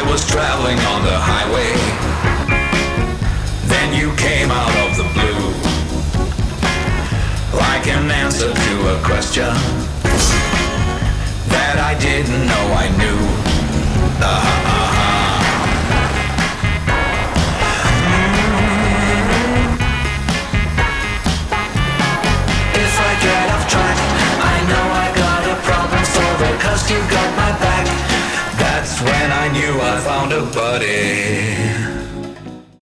was traveling on the highway. Then you came out of the blue, like an answer to a question that I didn't know I knew. If I get off track, I know I got a problem solver, 'cause you got my back. That's when I knew I found a buddy.